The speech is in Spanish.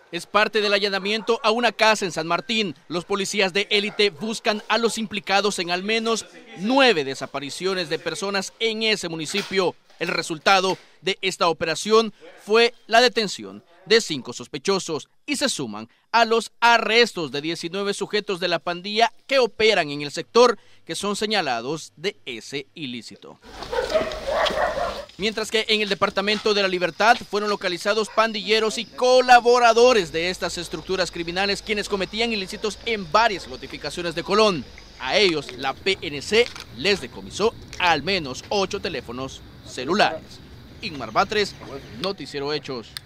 Es parte del allanamiento a una casa en San Martín. Los policías de élite buscan a los implicados en al menos 9 desapariciones de personas en ese municipio. El resultado de esta operación fue la detención de 5 sospechosos y se suman a los arrestos de 19 sujetos de la pandilla que operan en el sector, que son señalados de ese ilícito. Mientras que en el Departamento de la Libertad fueron localizados pandilleros y colaboradores de estas estructuras criminales quienes cometían ilícitos en varias notificaciones de Colón. A ellos la PNC les decomisó al menos 8 teléfonos celulares. Inmar Batres, Noticiero Hechos.